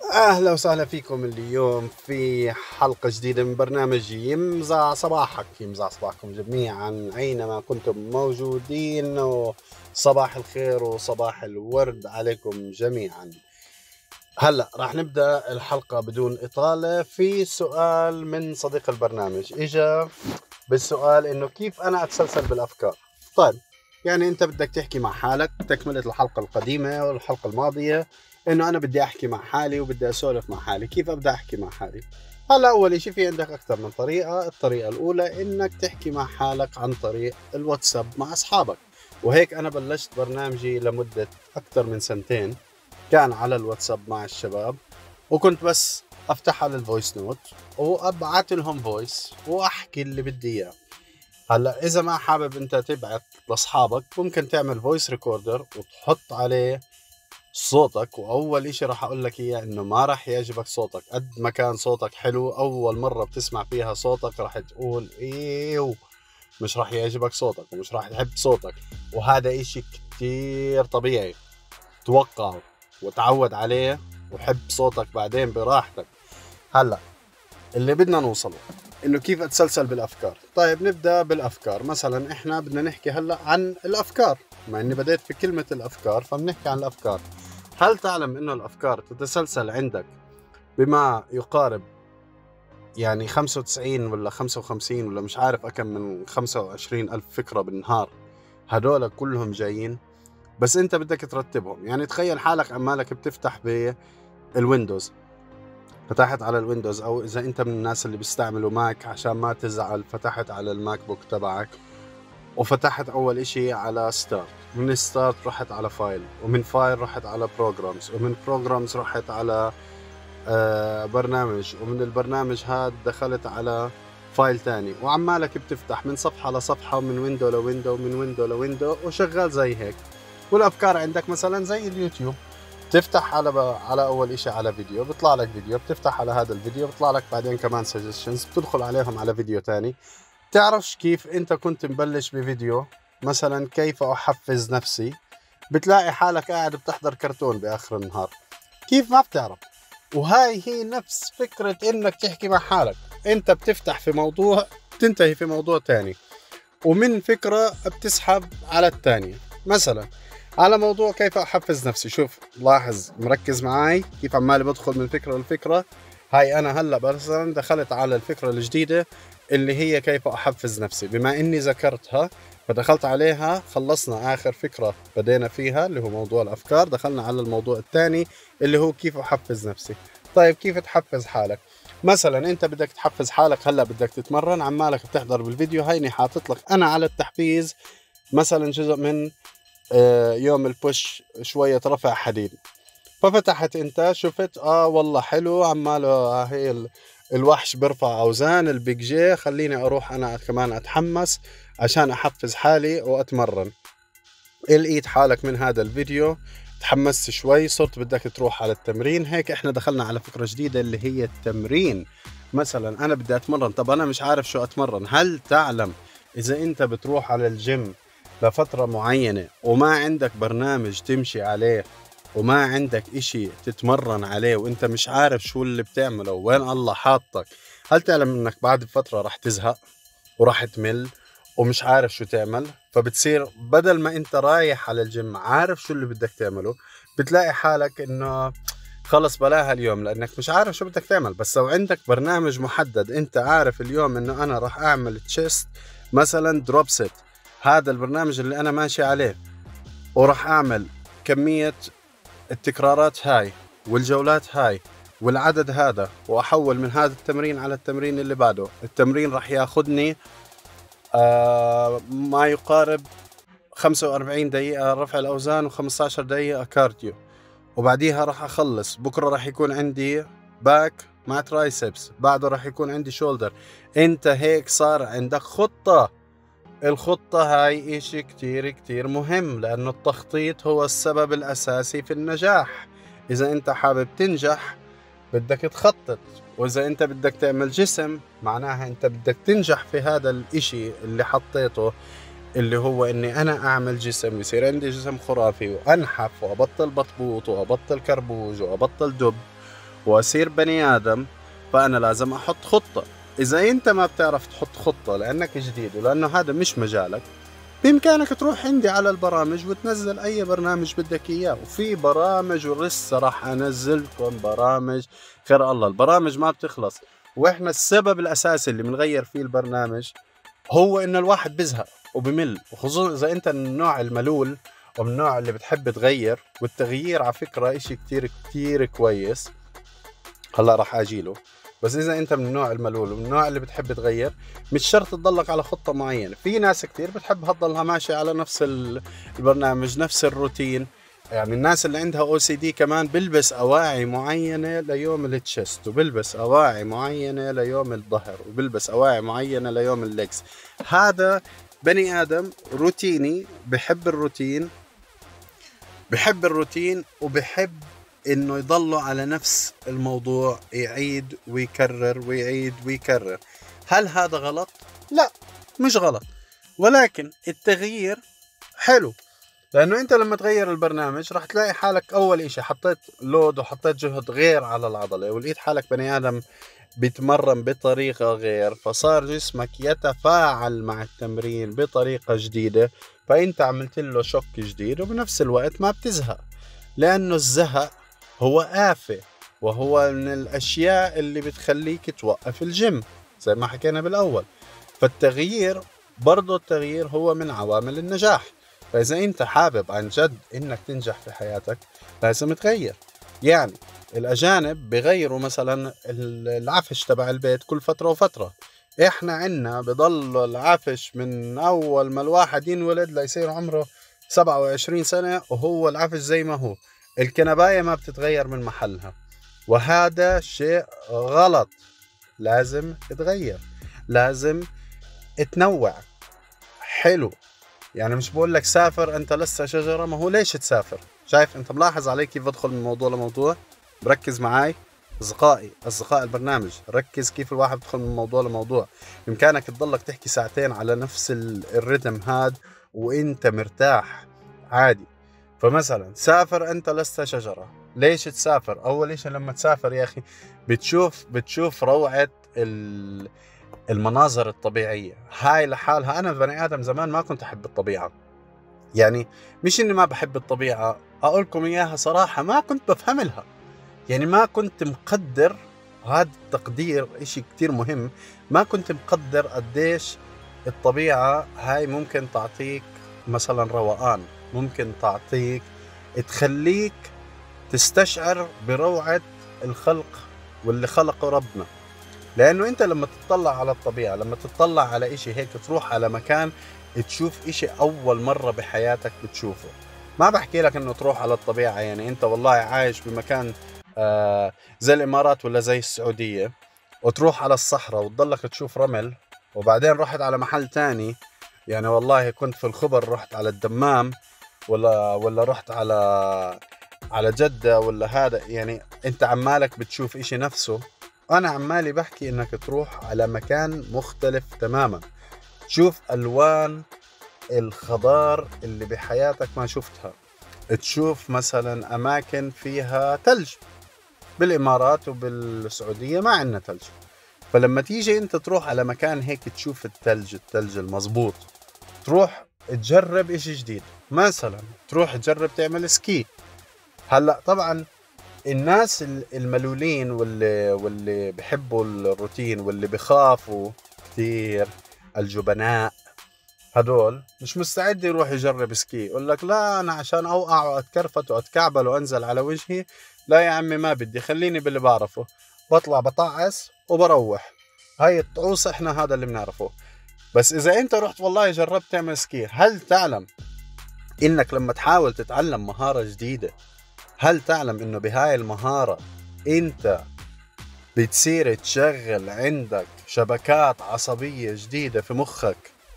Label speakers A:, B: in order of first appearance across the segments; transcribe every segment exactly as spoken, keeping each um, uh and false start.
A: أهلا وسهلا فيكم اليوم في حلقة جديدة من برنامج يمزع صباحك. يمزع صباحكم جميعا أينما كنتم موجودين، وصباح الخير وصباح الورد عليكم جميعا. هلأ راح نبدأ الحلقة بدون إطالة. في سؤال من صديق البرنامج إجا بالسؤال إنه كيف أنا أتسلسل بالأفكار. طيب، يعني أنت بدك تحكي مع حالك تكملة الحلقة القديمة والحلقة الماضية، إنه أنا بدي أحكي مع حالي وبدي أسولف مع حالي. كيف أبدأ أحكي مع حالي؟ هلا أول إشي في عندك أكثر من طريقة. الطريقة الأولى إنك تحكي مع حالك عن طريق الواتساب مع أصحابك، وهيك أنا بلشت برنامجي لمدة أكثر من سنتين، كان على الواتساب مع الشباب، وكنت بس أفتح على الفويس نوت وأبعت لهم فويس وأحكي اللي بدي إياه. هلا إذا ما حابب أنت تبعت لأصحابك، ممكن تعمل فويس ريكوردر وتحط عليه صوتك. واول اشي راح اقول لك اياه انه ما راح يعجبك صوتك. قد ما كان صوتك حلو اول مرة بتسمع فيها صوتك راح تقول ايوه، مش راح يعجبك صوتك ومش راح تحب صوتك، وهذا اشي كتير طبيعي. توقعه وتعود عليه وحب صوتك بعدين براحتك. هلا اللي بدنا نوصله انه كيف اتسلسل بالافكار. طيب نبدا بالافكار. مثلا احنا بدنا نحكي هلا عن الافكار، مع اني بديت في كلمة الافكار فبنحكي عن الافكار. هل تعلم انه الافكار تتسلسل عندك بما يقارب يعني خمسة وتسعين ولا خمسة وخمسين ولا مش عارف اكم من خمسة وعشرين الف فكرة بالنهار، هدول كلهم جايين بس انت بدك ترتبهم. يعني تخيل حالك عمالك بتفتح بالويندوز، فتحت على الويندوز، او اذا انت من الناس اللي بيستعملوا ماك عشان ما تزعل فتحت على الماك بوك تبعك، وفتحت اول اشي على ستارت، من ستارت رحت على فايل، ومن فايل رحت على بروجرامز، ومن بروجرامز رحت على آه برنامج، ومن البرنامج هاد دخلت على فايل تاني، وعمالك بتفتح من صفحة لصفحة ومن ويندو لويندو ومن ويندو لويندو وشغال زي هيك. والافكار عندك مثلا زي اليوتيوب، تفتح على ب... على اول اشي على فيديو بيطلع لك فيديو، بتفتح على هذا الفيديو بيطلع لك بعدين كمان سجستشنز، بتدخل عليهم على فيديو تاني. تعرفش كيف انت كنت مبلش بفيديو مثلا كيف احفز نفسي، بتلاقي حالك قاعد بتحضر كرتون باخر النهار. كيف؟ ما بتعرف. وهاي هي نفس فكرة انك تحكي مع حالك. انت بتفتح في موضوع تنتهي في موضوع تاني، ومن فكرة بتسحب على الثانية. مثلا على موضوع كيف أحفز نفسي، شوف لاحظ مركز معاي كيف عمالي بدخل من فكرة لفكرة. هاي أنا هلأ مثلا دخلت على الفكرة الجديدة اللي هي كيف أحفز نفسي، بما إني ذكرتها فدخلت عليها. خلصنا آخر فكرة بدينا فيها اللي هو موضوع الأفكار، دخلنا على الموضوع الثاني اللي هو كيف أحفز نفسي. طيب كيف تحفز حالك؟ مثلا انت بدك تحفز حالك، هلا بدك تتمرن، عمالك بتحضر بالفيديو، هيني حاطط لك انا على التحفيز مثلا جزء من آه، يوم البوش شوية رفع حديد. ففتحت انت شفت اه والله حلو عماله، آه هي ال- الوحش برفع اوزان البيج جي، خليني اروح انا كمان اتحمس عشان احفز حالي واتمرن. لقيت حالك من هذا الفيديو تحمست شوي، صرت بدك تروح على التمرين. هيك احنا دخلنا على فكرة جديدة اللي هي التمرين. مثلا انا بدي اتمرن، طب انا مش عارف شو اتمرن. هل تعلم اذا انت بتروح على الجيم لفترة معينة وما عندك برنامج تمشي عليه وما عندك اشي تتمرن عليه وانت مش عارف شو اللي بتعمله وين الله حاطك، هل تعلم انك بعد فترة راح تزهق وراح تمل ومش عارف شو تعمل؟ فبتصير بدل ما انت رايح على الجيم عارف شو اللي بدك تعمله، بتلاقي حالك انه خلص بلاها اليوم لانك مش عارف شو بدك تعمل. بس لو عندك برنامج محدد، انت عارف اليوم انه انا راح اعمل تشيست مثلا دروب ست، هذا البرنامج اللي انا ماشي عليه، وراح اعمل كمية التكرارات هاي والجولات هاي والعدد هذا، واحول من هذا التمرين على التمرين اللي بعده. التمرين راح ياخذني آه ما يقارب خمسة وأربعين دقيقة رفع الأوزان و15 دقيقة كارديو، وبعديها راح أخلص. بكرة راح يكون عندي باك مع ترايسبس، بعده راح يكون عندي شولدر. انت هيك صار عندك خطة. الخطة هاي اشي كتير كتير مهم، لأنه التخطيط هو السبب الأساسي في النجاح. إذا انت حابب تنجح بدك تخطط، واذا انت بدك تعمل جسم معناها انت بدك تنجح في هذا الاشي اللي حطيته، اللي هو اني انا اعمل جسم يصير عندي جسم خرافي وانحف وابطل بطبوط وابطل كربوج وابطل دب وأصير بني آدم، فأنا لازم أحط خطة. إذا أنت ما بتعرف تحط خطة لأنك جديد ولأنه هذا مش مجالك، بإمكانك تروح عندي على البرامج وتنزل أي برنامج بدك إياه. وفي برامج ولسه راح أنزلكم برامج خير الله. البرامج ما بتخلص، وإحنا السبب الأساسي اللي بنغير فيه البرنامج هو إنه الواحد بزهق وبمل، وخصوصا إذا أنت من النوع الملول ومن النوع اللي بتحب تغير. والتغيير على فكرة إشي كتير كتير كويس، هلا راح أجيله. بس إذا أنت من النوع الملول ومن النوع اللي بتحب تغير، مش شرط تضلك على خطة معينة. في ناس كتير بتحب تضلها ماشية على نفس البرنامج، نفس الروتين. يعني الناس اللي عندها أو سي دي كمان بلبس أواعي معينة ليوم التشست، وبلبس أواعي معينة ليوم الظهر، وبلبس أواعي معينة ليوم الليجز. هذا بني آدم روتيني، بحب الروتين، بحب الروتين وبحب انه يضلوا على نفس الموضوع، يعيد ويكرر ويعيد ويكرر. هل هذا غلط؟ لا، مش غلط، ولكن التغيير حلو. لانه انت لما تغير البرنامج راح تلاقي حالك اول اشي حطيت لود وحطيت جهد غير على العضلة، ولقيت حالك بني ادم بيتمرن بطريقة غير، فصار جسمك يتفاعل مع التمرين بطريقة جديدة، فانت عملت له شوك جديد. وبنفس الوقت ما بتزهق، لانه الزهق هو آفة، وهو من الاشياء اللي بتخليك توقف الجيم زي ما حكينا بالاول. فالتغيير برضو، التغيير هو من عوامل النجاح. فاذا انت حابب عن جد انك تنجح في حياتك لازم تغير. يعني الأجانب بغيروا مثلا العفش تبع البيت كل فترة وفترة. إحنا عنا بضل العفش من أول ما الواحد ينولد ليصير عمره سبعة وعشرين سنة وهو العفش زي ما هو. الكنباية ما بتتغير من محلها، وهذا شيء غلط. لازم تتغير، لازم تنوع. حلو، يعني مش بقول لك سافر أنت لسه شجرة، ما هو ليش تسافر؟ شايف أنت ملاحظ علي كيف بدخل من موضوع لموضوع؟ بركز معاي أصدقائي، أصدقاء البرنامج، ركز كيف الواحد بدخل من موضوع لموضوع. بإمكانك تضلك تحكي ساعتين على نفس الريتم هاد وإنت مرتاح عادي. فمثلا سافر أنت لست شجرة. ليش تسافر؟ أول إشي لما تسافر يا أخي بتشوف بتشوف روعة المناظر الطبيعية هاي لحالها. أنا بني آدم زمان ما كنت أحب الطبيعة، يعني مش إني ما بحب الطبيعة، أقولكم إياها صراحة ما كنت بفهم لها، يعني ما كنت مقدر. هذا التقدير إشي كتير مهم. ما كنت مقدر قديش الطبيعة هاي ممكن تعطيك مثلا روقان، ممكن تعطيك تخليك تستشعر بروعة الخلق واللي خلقه ربنا. لأنه أنت لما تطلع على الطبيعة، لما تطلع على إشي هيك، تروح على مكان تشوف إشي أول مرة بحياتك بتشوفه. ما بحكي لك إنه تروح على الطبيعة يعني أنت والله عايش بمكان آه زي الإمارات ولا زي السعودية، وتروح على الصحراء وتضلك تشوف رمل، وبعدين رحت على محل تاني، يعني والله كنت في الخبر رحت على الدمام ولا ولا رحت على على جدة ولا هذا، يعني أنت عمالك بتشوف إشي نفسه. أنا عمالي بحكي إنك تروح على مكان مختلف تماما، تشوف ألوان الخضار اللي بحياتك ما شفتها، تشوف مثلا أماكن فيها تلج. بالإمارات وبالسعودية ما عندنا تلج، فلما تيجي أنت تروح على مكان هيك تشوف التلج، التلج المزبوط، تروح تجرب إشي جديد. مثلا تروح تجرب تعمل سكي. هلأ طبعا الناس الملولين واللي واللي بحبوا الروتين واللي بخافوا كتير، الجبناء هدول مش مستعد يروح يجرب سكي. يقول لك لا أنا عشان أوقع وأتكرفت وأتكعبل وأنزل على وجهي، لا يا عمي ما بدي، خليني باللي بعرفه، بطلع بطعس وبروح. هاي الطعوس إحنا هذا اللي بنعرفه. بس إذا أنت رحت والله جربت تعمل سكي، هل تعلم إنك لما تحاول تتعلم مهارة جديدة، هل تعلم إنه بهاي المهارة أنت بتصير تشغل عندك شبكات عصبية جديدة في مخك،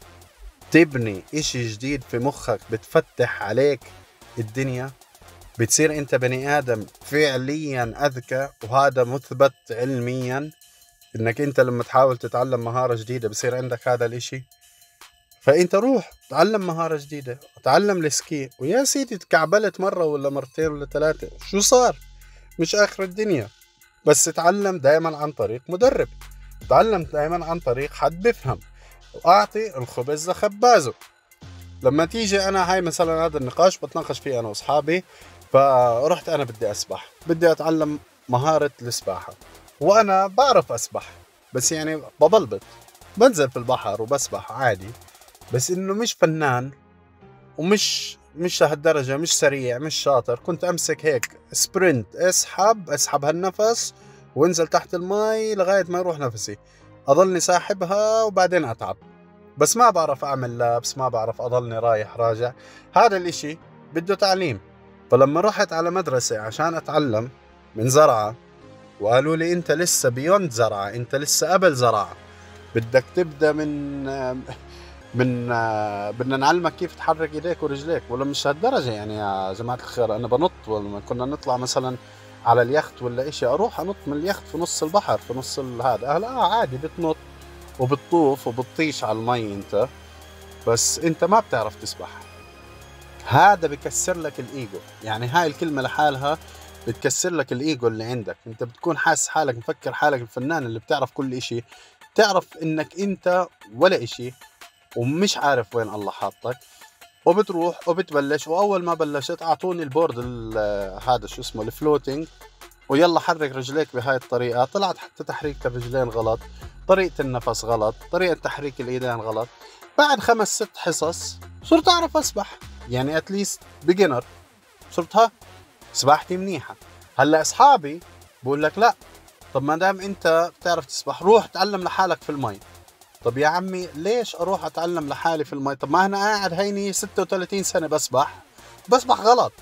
A: تبني إشي جديد في مخك، بتفتح عليك الدنيا، بتصير أنت بني آدم فعليا أذكى. وهذا مثبت علميا إنك أنت لما تحاول تتعلم مهارة جديدة بصير عندك هذا الإشي. فأنت روح تعلم مهارة جديدة، تعلم السكي، ويا سيدي تكعبلت مرة ولا مرتين ولا ثلاثة، شو صار؟ مش آخر الدنيا. بس اتعلم دائما عن طريق مدرب، اتعلم دائما عن طريق حد بفهم، واعطي الخبز لخبازه. لما تيجي انا هاي مثلا هذا النقاش بتناقش فيه انا واصحابي، فرحت انا بدي اسبح، بدي اتعلم مهارة السباحة، وانا بعرف اسبح بس يعني ببلبط، بنزل في البحر وبسبح عادي، بس انه مش فنان ومش مش لهالدرجة، مش سريع مش شاطر. كنت امسك هيك سبرنت، اسحب اسحب هالنفس وانزل تحت الماء لغاية ما يروح نفسي، اضلني ساحبها وبعدين اتعب. بس ما بعرف اعمل لابس، ما بعرف اضلني رايح راجع. هذا الاشي بده تعليم. فلما رحت على مدرسة عشان اتعلم من زرعة، وقالوا لي انت لسه بيوند زرعة، انت لسه قبل زرعة، بدك تبدأ من من بدنا نعلمك كيف تحرك ايديك ورجليك. ولا مش هالدرجة يعني يا جماعة الخير، انا بنط، ولما كنا نطلع مثلا على اليخت ولا اشي اروح انط من اليخت في نص البحر في نص هذا. هلا آه عادي بتنط وبتطوف وبتطيش على المي انت، بس انت ما بتعرف تسبح. هذا بكسر لك الايجو، يعني هاي الكلمة لحالها بتكسر لك الايجو اللي عندك. انت بتكون حاسس حالك مفكر حالك الفنان اللي بتعرف كل اشي، تعرف انك انت ولا اشي ومش عارف وين الله حاطك. وبتروح وبتبلش، واول ما بلشت اعطوني البورد هذا شو اسمه الفلوتينج، ويلا حرك رجليك بهاي الطريقة. طلعت حتى تحريك الرجلين غلط، طريقة النفس غلط، طريقة تحريك الايدين غلط. بعد خمس ست حصص صرت اعرف اسبح، يعني اتليست بيجنر، صرت ها سباحتي منيحة. هلا اصحابي بقول لك لا، طب ما دام انت بتعرف تسبح روح تعلم لحالك في المي. طب يا عمي ليش اروح اتعلم لحالي في المي؟ طب ما انا قاعد هيني ستة وثلاثين سنة بسبح بسبح غلط.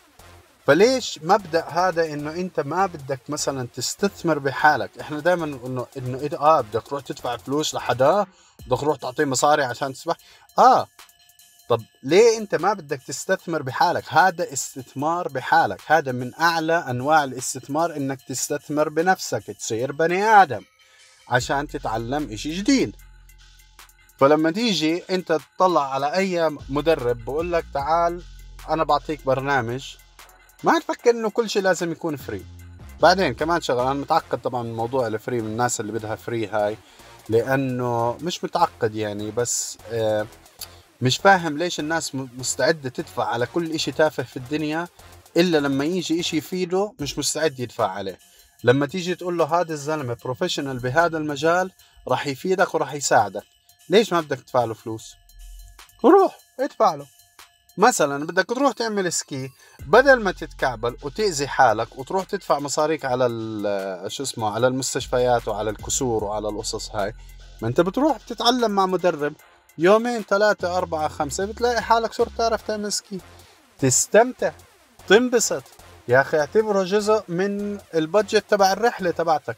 A: فليش مبدأ هذا انه انت ما بدك مثلا تستثمر بحالك؟ احنا دائما انه انه إيه اه بدك تروح تدفع فلوس لحدا، بدك تروح تعطيه مصاري عشان تسبح. اه طب ليه انت ما بدك تستثمر بحالك؟ هذا استثمار بحالك، هذا من اعلى انواع الاستثمار، انك تستثمر بنفسك، تصير بني ادم عشان تتعلم اشي جديد. فلما تيجي انت تطلع على اي مدرب بقول لك تعال انا بعطيك برنامج، ما تفكر انه كل شيء لازم يكون فري. بعدين كمان شغله، انا متعقد طبعا من موضوع الفري، من الناس اللي بدها فري هاي، لانه مش متعقد يعني، بس آه مش فاهم ليش الناس مستعدة تدفع على كل اشي تافه في الدنيا، الا لما يجي اشي يفيده مش مستعد يدفع عليه. لما تيجي تقول له هذا الزلمة بروفيشنال بهذا المجال راح يفيدك وراح يساعدك، ليش ما بدك تدفع له فلوس؟ روح ادفع له. مثلا بدك تروح تعمل سكي، بدل ما تتكعبل وتأذي حالك وتروح تدفع مصاريك على شو اسمه على المستشفيات وعلى الكسور وعلى القصص هاي، ما انت بتروح بتتعلم مع مدرب يومين ثلاثة أربعة خمسة، بتلاقي حالك صرت تعرف تعمل سكي، تستمتع تنبسط. يا أخي اعتبره جزء من البادجت تبع الرحلة تبعتك.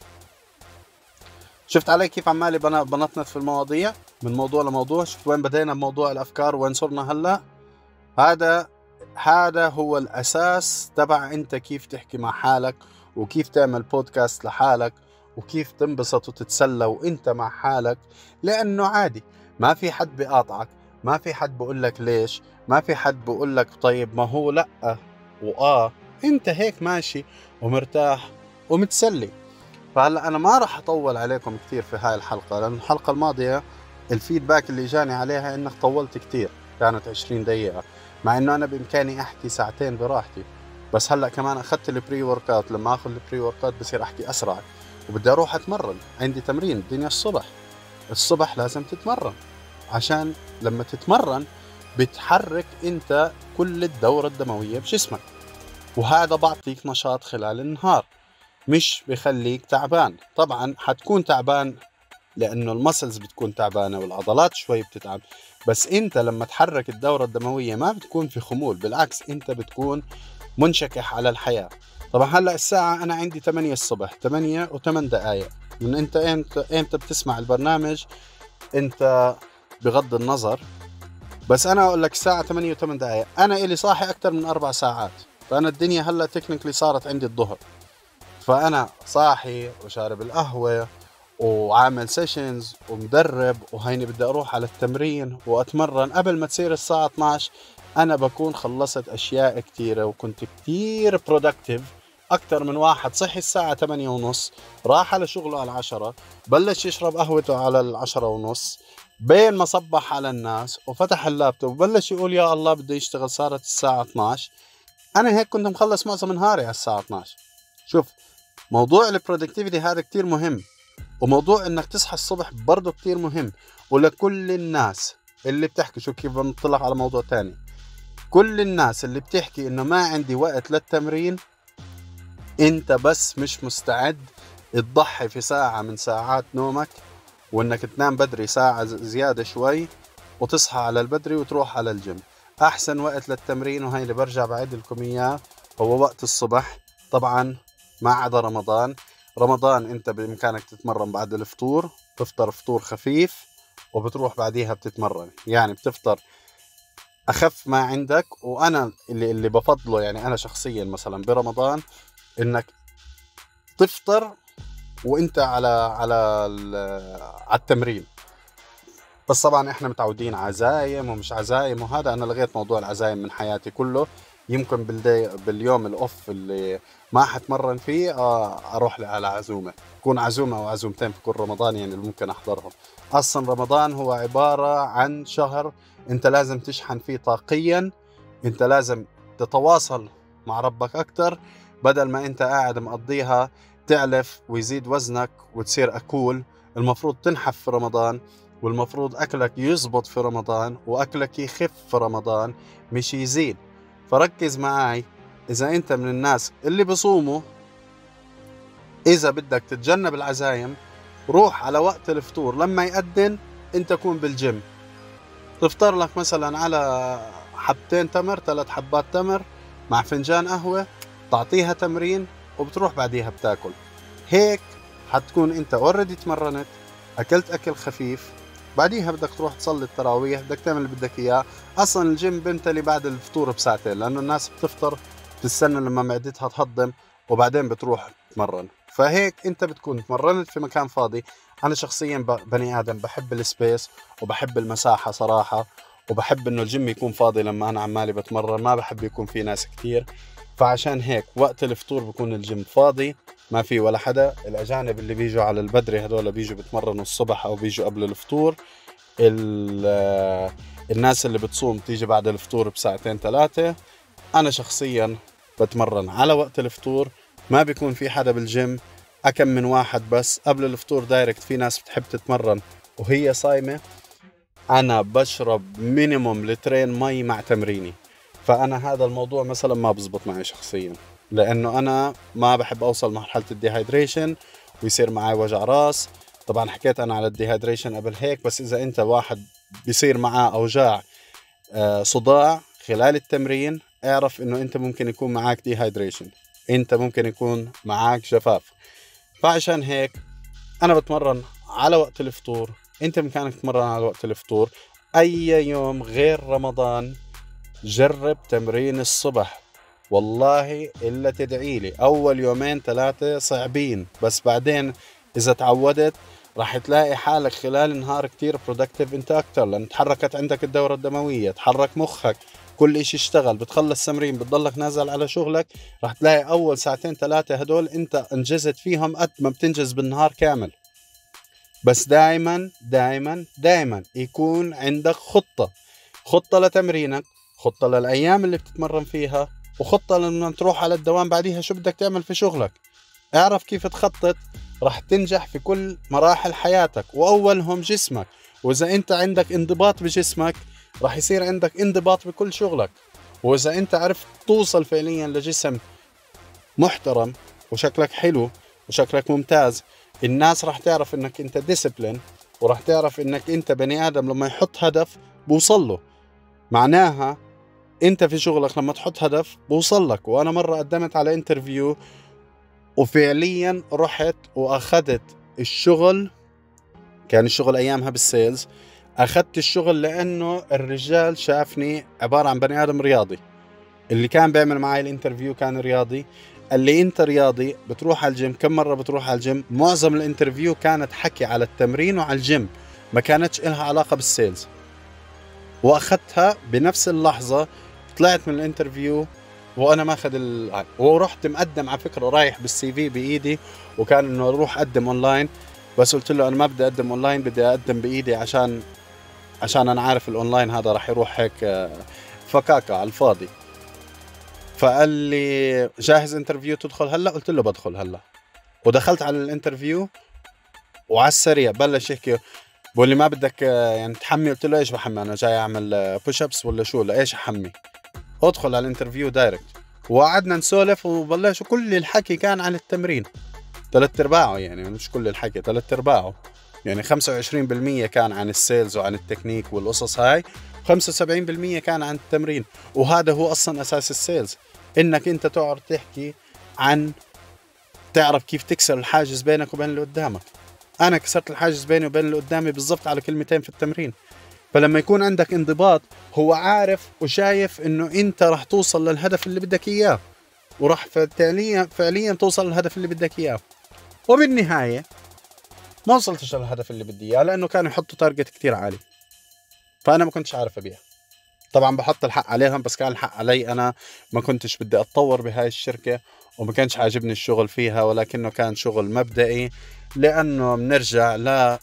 A: شفت علي كيف عمالي بنطنط في المواضيع من موضوع لموضوع؟ شفت وين بدينا بموضوع الأفكار وين صرنا هلأ؟ هذا هذا هو الأساس تبع أنت كيف تحكي مع حالك، وكيف تعمل بودكاست لحالك، وكيف تنبسط وتتسلى وأنت مع حالك. لأنه عادي ما في حد بيقاطعك، ما في حد بقول لك ليش، ما في حد بقول لك طيب ما هو لأ وآه، أنت هيك ماشي ومرتاح ومتسلي. فهلأ أنا ما راح أطول عليكم كتير في هاي الحلقة، لأن الحلقة الماضية الفيدباك اللي جاني عليها إنك طولت كتير، كانت عشرين دقيقة، مع إنه أنا بإمكاني أحكي ساعتين براحتي. بس هلأ كمان أخذت البري ورك اوت، لما أخذ البري ورك اوت بصير أحكي أسرع، وبدي أروح أتمرن، عندي تمرين الدنيا الصبح. الصبح لازم تتمرن، عشان لما تتمرن بتحرك أنت كل الدورة الدموية بجسمك، وهذا بعطيك نشاط خلال النهار، مش بخليك تعبان. طبعا حتكون تعبان لأنه المسلز بتكون تعبانة والعضلات شوي بتتعب، بس انت لما تحرك الدورة الدموية ما بتكون في خمول، بالعكس انت بتكون منشكح على الحياة. طبعا هلأ الساعة انا عندي ثمانية الصبح، ثمانية وثمان دقايق من انت امتى امتى بتسمع البرنامج انت بغض النظر، بس انا اقول لك الساعة ثمانية وثمان دقايق انا الي صاحي اكتر من اربع ساعات. فانا الدنيا هلأ تكنيكلي صارت عندي الظهر، فانا صاحي وشارب القهوة وعامل سيشنز ومدرب، وهيني بدي اروح على التمرين واتمرن قبل ما تصير الساعة اثناشر. انا بكون خلصت اشياء كتيرة وكنت كتير productive أكتر من واحد صحي الساعة ثمانية ونص، راح على شغله على العشرة، بلش يشرب قهوته على العشرة ونص، بين ما صبح على الناس وفتح اللابتوب وبلش يقول يا الله بده يشتغل، صارت الساعة اثناشر. أنا هيك كنت مخلص معظم نهاري على الساعة اثناشر. شوف، موضوع البرودكتيفيتي هذا كتير مهم، وموضوع انك تصحى الصبح برضو كتير مهم. ولكل الناس اللي بتحكي، شو كيف بنطلع على موضوع تاني، كل الناس اللي بتحكي انه ما عندي وقت للتمرين، انت بس مش مستعد تضحي في ساعة من ساعات نومك وانك تنام بدري ساعة زيادة شوي وتصحى على البدري وتروح على الجيم. احسن وقت للتمرين، وهي اللي برجع بعيد لكم اياه، هو وقت الصبح. طبعا ما عدا رمضان. رمضان انت بامكانك تتمرن بعد الفطور، تفطر فطور خفيف وبتروح بعديها بتتمرن. يعني بتفطر اخف ما عندك. وانا اللي اللي بفضله، يعني انا شخصيا مثلا برمضان، انك تفطر وانت على على على التمرين. بس طبعا احنا متعودين عزايم ومش عزايم وهذا، انا لغيت موضوع العزايم من حياتي كله. يمكن بالدي باليوم الاوف اللي ما حتمرن فيه آه اروح على عزومه، تكون عزومه او عزومتين في كل رمضان يعني اللي ممكن احضرهم. اصلا رمضان هو عباره عن شهر انت لازم تشحن فيه طاقيا، انت لازم تتواصل مع ربك اكتر، بدل ما انت قاعد مقضيها تعلف ويزيد وزنك وتصير اكول. المفروض تنحف في رمضان، والمفروض أكلك يزبط في رمضان، وأكلك يخف في رمضان مش يزيد. فركز معاي، إذا أنت من الناس اللي بصوموا، إذا بدك تتجنب العزايم روح على وقت الفطور لما يأذن أنت كون بالجيم، تفطر لك مثلا على حبتين تمر، ثلاث حبات تمر مع فنجان قهوة، تعطيها تمرين وبتروح بعديها بتاكل. هيك حتكون أنت اوريدي تمرنت، أكلت أكل خفيف، بعديها بدك تروح تصلي التراويح، بدك تعمل اللي بدك اياه. اصلا الجيم بيمتلي بعد الفطور بساعتين، لانه الناس بتفطر بتستنى لما معدتها تهضم وبعدين بتروح تمرن. فهيك انت بتكون تمرنت في مكان فاضي. انا شخصيا بني ادم بحب السبيس وبحب المساحة صراحة، وبحب انه الجيم يكون فاضي لما انا عمالي بتمرن، ما بحب يكون في ناس كتير. فعشان هيك وقت الفطور بكون الجيم فاضي، ما في ولا حدا. الأجانب اللي بيجوا على البدري هذول بيجوا بتمرنوا الصبح أو بيجوا قبل الفطور. الناس اللي بتصوم تيجي بعد الفطور بساعتين ثلاثة. أنا شخصيا بتمرن على وقت الفطور، ما بيكون في حدا بالجيم، أكم من واحد بس قبل الفطور دايركت. في ناس بتحب تتمرن وهي صايمة. أنا بشرب مينيموم لترين مي مع تمريني، فأنا هذا الموضوع مثلا ما بزبط معي شخصيا، لأنه أنا ما بحب أوصل مرحلة الديهايدريشن ويصير معي وجع راس. طبعا حكيت أنا على الديهايدريشن قبل هيك، بس إذا أنت واحد بيصير معاه أوجاع آه صداع خلال التمرين، اعرف إنه أنت ممكن يكون معاك ديهايدريشن، أنت ممكن يكون معاك جفاف. فعشان هيك أنا بتمرن على وقت الفطور، أنت بإمكانك تتمرن على وقت الفطور. أي يوم غير رمضان جرب تمرين الصبح، والله إلا تدعي لي. أول يومين ثلاثة صعبين، بس بعدين إذا تعودت راح تلاقي حالك خلال النهار كتير productive أنت أكتر، لأن تحركت عندك الدورة الدموية، تحرك مخك، كل إشي اشتغل. بتخلص تمرين بتضلك نازل على شغلك، راح تلاقي أول ساعتين ثلاثة هدول أنت انجزت فيهم قد ما بتنجز بالنهار كامل. بس دائما دائما دائما يكون عندك خطة، خطة لتمرينك، خطة للأيام اللي بتتمرن فيها، وخطة لما تروح على الدوام بعديها شو بدك تعمل في شغلك. اعرف كيف تخطط، رح تنجح في كل مراحل حياتك، وأولهم جسمك. وإذا أنت عندك انضباط بجسمك رح يصير عندك انضباط بكل شغلك. وإذا أنت عرفت توصل فعليا لجسم محترم وشكلك حلو وشكلك ممتاز، الناس رح تعرف انك انت ديسيبلين، ورح تعرف انك انت بني ادم لما يحط هدف بوصل له. معناها انت في شغلك لما تحط هدف بوصل لك. وانا مرة قدمت على انترفيو وفعليا رحت واخدت الشغل، كان الشغل ايامها بالسيلز، اخدت الشغل لانه الرجال شافني عبارة عن بني ادم رياضي. اللي كان بيعمل معي الانترفيو كان رياضي، قال لي انت رياضي بتروح على الجيم، كم مرة بتروح على الجيم؟ معظم الانترفيو كانت حكي على التمرين وعلى الجيم، ما كانتش إلها علاقة بالسيلز. واخدتها بنفس اللحظة، طلعت من الانترفيو وانا ماخذ ال... ورحت مقدم على فكره، رايح بالسي في بايدي، وكان انه اروح اقدم اونلاين، بس قلت له انا ما بدي اقدم اونلاين، بدي اقدم بايدي عشان عشان انا عارف الاونلاين هذا راح يروح هيك فكاكه على الفاضي. فقال لي جاهز انترفيو تدخل هلا؟ قلت له بدخل هلا. ودخلت على الانترفيو وعلى السريع بلش يحكي، بقول لي ما بدك يعني تحمي؟ قلت له ايش بحمي؟ انا جاي اعمل بوش ابس ولا شو؟ لا ايش احمي؟ ادخل على الانترفيو دايركت. وقعدنا نسولف وبلش، وكل الحكي كان عن التمرين ثلاث ارباعه، يعني مش كل الحكي، ثلاث ارباعه يعني خمسة وعشرين بالمية كان عن السيلز وعن التكنيك والقصص هاي، خمسة وسبعين بالمية كان عن التمرين. وهذا هو اصلا اساس السيلز، انك انت تقعد تحكي عن تعرف كيف تكسر الحاجز بينك وبين اللي قدامك. انا كسرت الحاجز بيني وبين اللي قدامي بالضبط على كلمتين في التمرين. فلما يكون عندك انضباط، هو عارف وشايف انه انت راح توصل للهدف اللي بدك اياه، وراح فعليا فعليا توصل للهدف اللي بدك اياه. وبالنهايه ما وصلتش للهدف اللي بدي اياه، لانه كانوا يحطوا تارجت كتير عالي، فانا ما كنتش عارف ابيع. طبعا بحط الحق عليهم، بس كان الحق علي انا. ما كنتش بدي اتطور بهاي الشركه، وما كانش عاجبني الشغل فيها، ولكنه كان شغل مبدئي. لانه بنرجع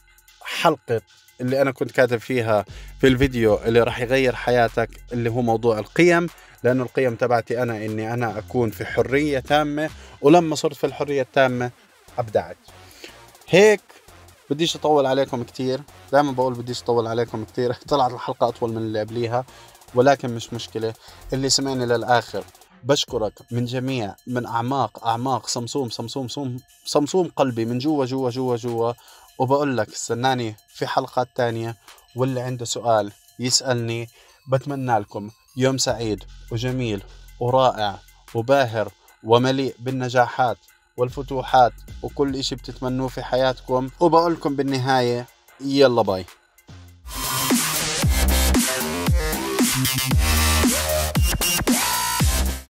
A: لحلقه اللي انا كنت كاتب فيها في الفيديو اللي راح يغير حياتك، اللي هو موضوع القيم. لانه القيم تبعتي انا اني انا اكون في حريه تامه، ولما صرت في الحريه التامه ابدعت. هيك بديش اطول عليكم كتير، دائما بقول بديش اطول عليكم كتير. طلعت الحلقه اطول من اللي قبليها، ولكن مش مشكله. اللي سمعني للاخر بشكرك من جميع، من اعماق اعماق صمصوم صمصوم صمصوم, صمصوم قلبي، من جوا جوا جوا جوا. وبقول لك استناني في حلقات تانية، واللي عنده سؤال يسألني. بتمنى لكم يوم سعيد وجميل ورائع وباهر ومليء بالنجاحات والفتوحات وكل اشي بتتمنوه في حياتكم. وبقول لكم بالنهاية يلا باي.